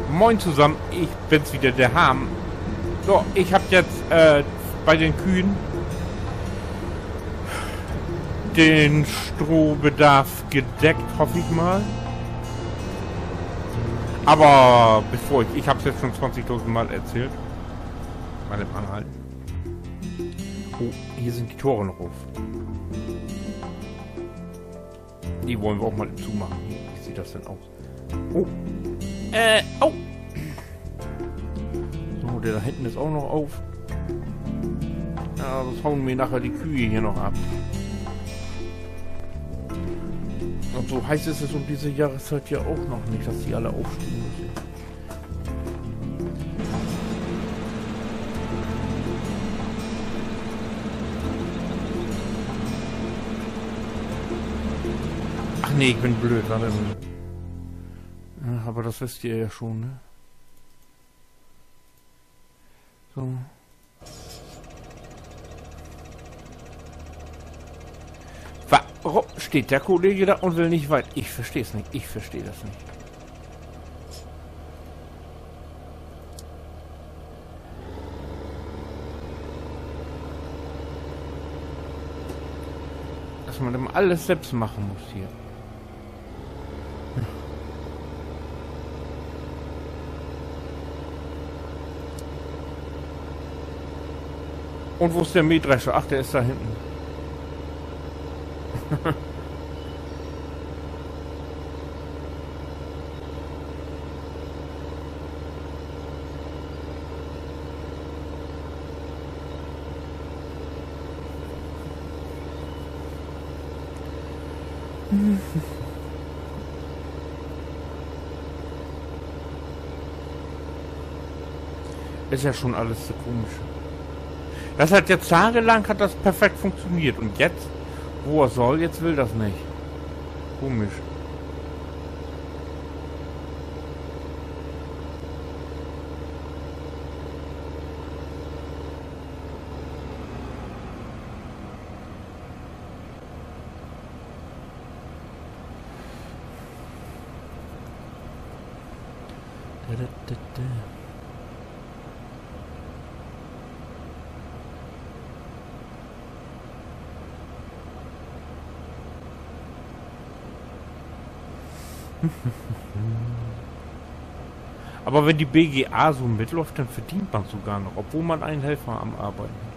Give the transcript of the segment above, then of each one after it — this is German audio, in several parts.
Moin zusammen, ich bin's wieder, der Ham. So, ich habe jetzt bei den Kühen den Strohbedarf gedeckt, hoffe ich mal. Aber bevor ich habe es jetzt schon 20.000 Mal erzählt. Mal im Anhalten. Oh, hier sind die Tore noch auf. Die wollen wir auch mal zumachen. Wie sieht das denn aus? Oh. Oh. So, der da hinten ist auch noch auf. Ja, das hauen mir nachher die Kühe hier noch ab. Und so heiß ist es um diese Jahreszeit ja auch noch nicht, dass die alle aufstehen müssen. Ach nee, ich bin blöd, warte mal. Ja, aber das wisst ihr ja schon, ne? So. Warum steht der Kollege da und will nicht weit? Ich verstehe es nicht. Ich verstehe das nicht. Dass man immer alles selbst machen muss hier. Und wo ist der Mähdrescher? Ach, der ist da hinten. Ist ja schon alles so komisch. Das hat jetzt tagelang hat das perfekt funktioniert und jetzt, wo er soll, jetzt will das nicht. Komisch. Aber wenn die BGA so mitläuft, dann verdient man sogar noch, obwohl man einen Helfer am Arbeiten hat.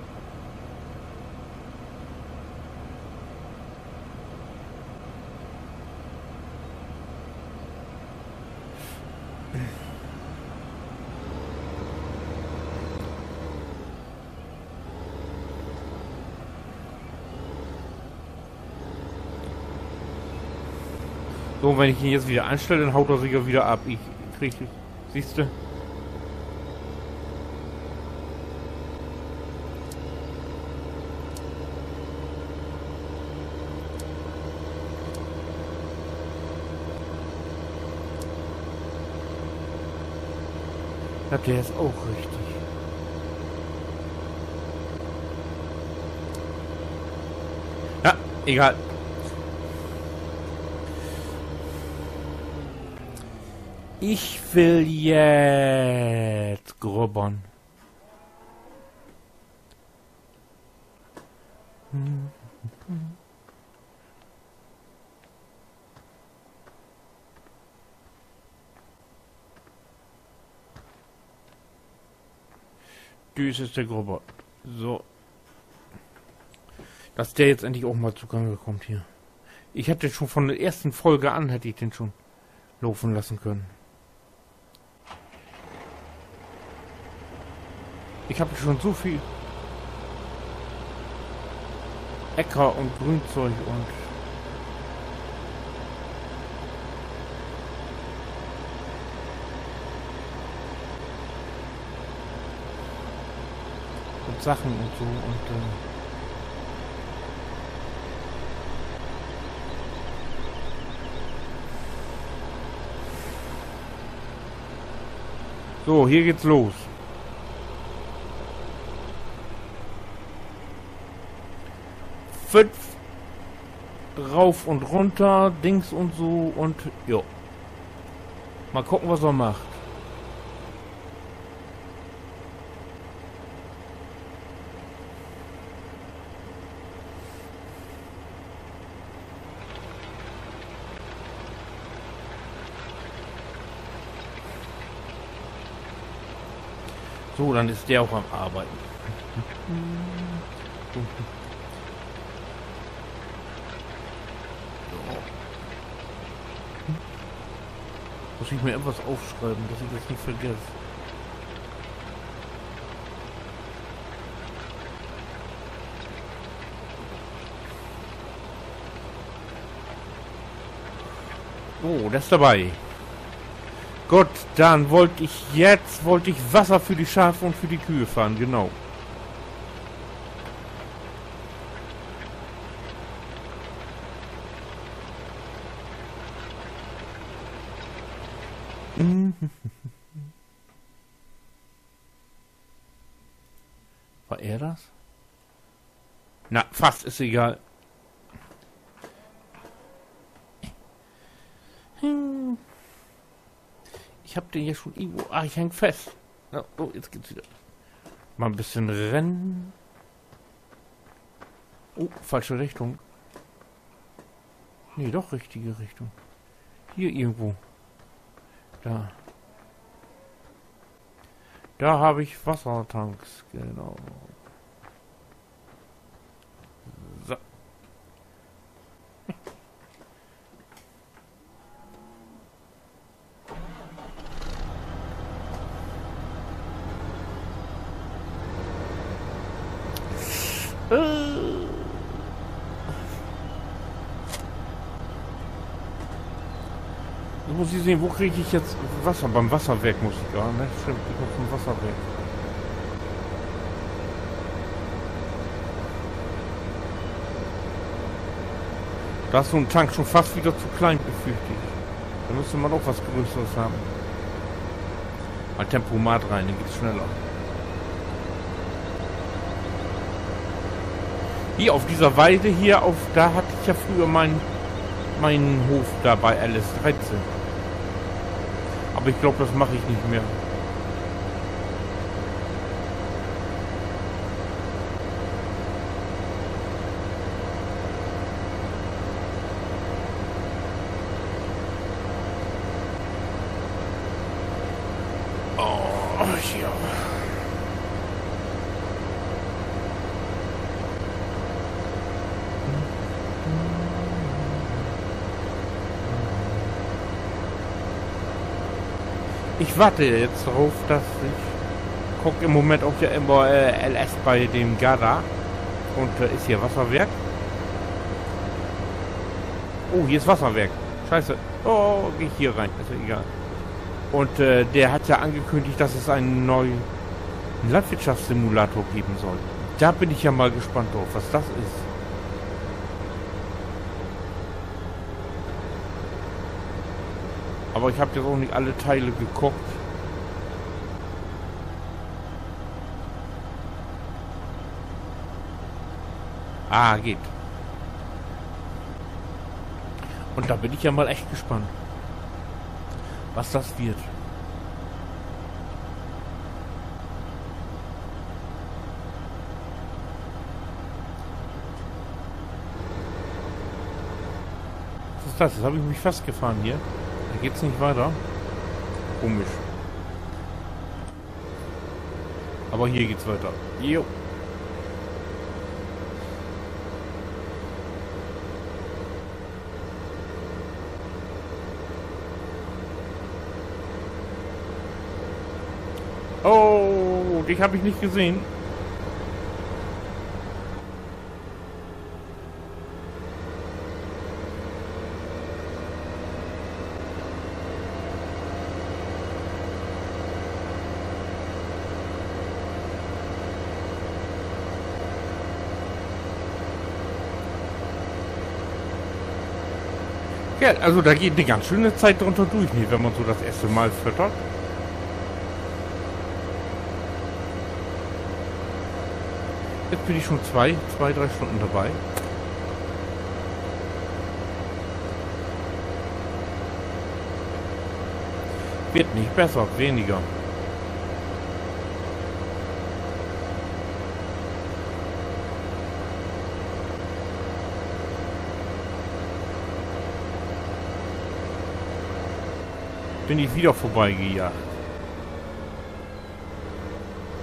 So, wenn ich ihn jetzt wieder einstelle, dann haut er sich ja wieder ab. Ich kriege, siehst du? Ja, der ist auch richtig. Ja, egal. Ich will jetzt grubbern. Dies ist der Grubber. So. Dass der jetzt endlich auch mal zugange kommt hier. Ich hätte schon von der ersten Folge an, hätte ich den schon laufen lassen können. Ich habe schon so viel Äcker und Grünzeug und Sachen und so und so, hier geht's los. Fünf rauf und runter, Dings und so und jo. Mal gucken, was er macht. So, dann ist der auch am Arbeiten. So. Muss ich mir etwas aufschreiben, dass ich das nicht vergesse. Oh, das ist dabei. Gut, dann wollte ich Wasser für die Schafe und für die Kühe fahren, genau. War er das? Na, fast ist egal. Ich hab den hier schon irgendwo. Ah, ich häng fest. Ja, oh, jetzt geht's wieder. Mal ein bisschen rennen. Oh, falsche Richtung. Nee, doch richtige Richtung. Hier irgendwo. Da. Da habe ich Wassertanks, genau. So. Muss ich sehen, wo kriege ich jetzt Wasser? Beim Wasserwerk muss ich, ja, ne? Stimmt, ich muss zum Wasserwerk. Da ist so ein Tank schon fast wieder zu klein, befürchte ich. Da müsste man auch was Größeres haben. Mal Tempomat rein, dann geht's schneller. Hier auf dieser Weide hier, da hatte ich ja früher meinen Hof da bei Alice 13. Aber ich glaube, das mache ich nicht mehr. Oh, ja. Ich warte jetzt darauf, dass ich gucke im Moment auch ja immer LS bei dem Gada und ist hier Wasserwerk. Oh, hier ist Wasserwerk. Scheiße. Oh, gehe ich hier rein. Ist ja egal. Und der hat ja angekündigt, dass es einen neuen Landwirtschaftssimulator geben soll. Da bin ich ja mal gespannt drauf, was das ist. Aber ich habe jetzt auch nicht alle Teile geguckt. Ah, geht. Und da bin ich ja mal echt gespannt, was das wird. Was ist das? Jetzt habe ich mich festgefahren hier. Da geht's nicht weiter. Komisch. Aber hier geht's weiter. Jo. Oh, dich habe ich nicht gesehen. Ja, also da geht eine ganz schöne Zeit drunter durch, nicht, wenn man so das erste Mal füttert. Jetzt bin ich schon zwei, 3 Stunden dabei. Wird nicht besser, weniger. Bin ich wieder vorbeigejagt.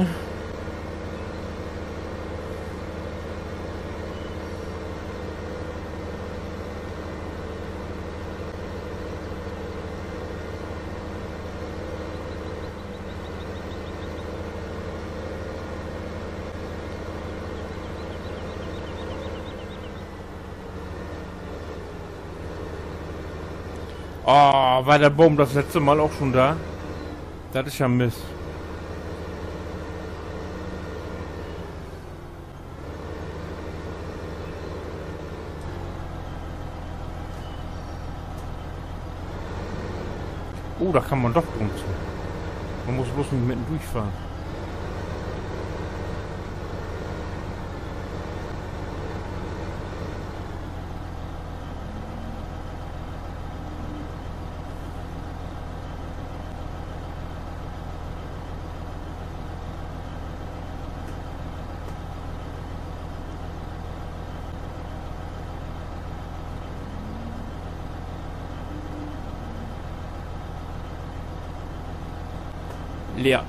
Oh, war der Baum das letzte Mal auch schon da? Das ist ja Mist. Oh, da kann man doch drum zu. Man muss bloß nicht mitten durchfahren. Leer.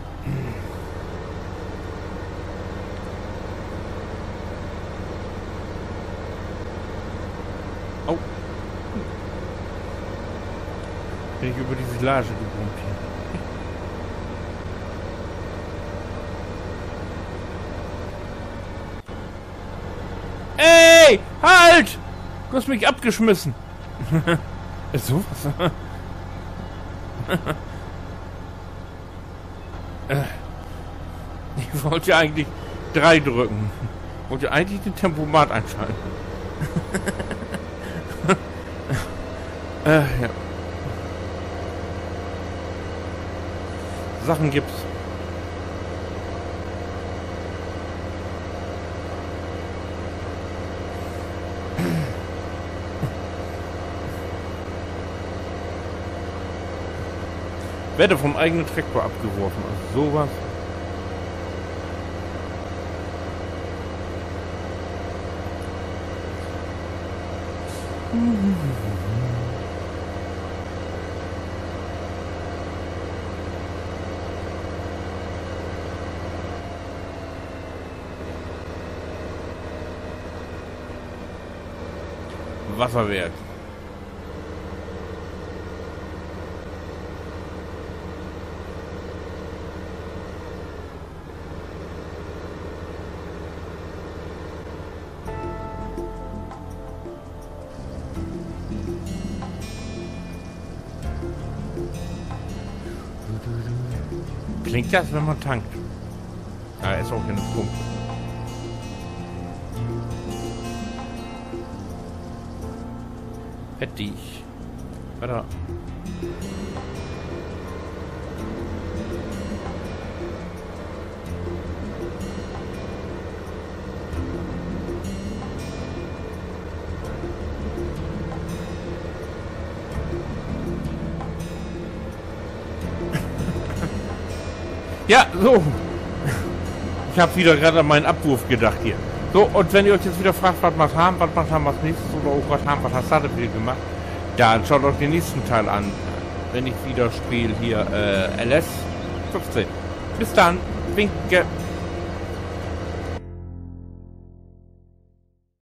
Oh. Bin ich über die Silage gebrummt hier. Ey! Halt! Du hast mich abgeschmissen. Ist sowas? Ich wollte eigentlich 3 drücken. Ich wollte eigentlich den Tempomat einschalten. Ja. Sachen gibt's. Werde vom eigenen Traktor abgeworfen. Also sowas. Wasserwerk. Klingt das, wenn man tankt. Ja, ist auch eine Pumpe. Fertig. Weiter. Ja, so. Ich habe wieder gerade an meinen Abwurf gedacht hier. So, und wenn ihr euch jetzt wieder fragt, was haben was nächstes oder auch was haben, was hast du wieder gemacht, dann schaut euch den nächsten Teil an, wenn ich wieder spiele hier LS 15. Bis dann, winke.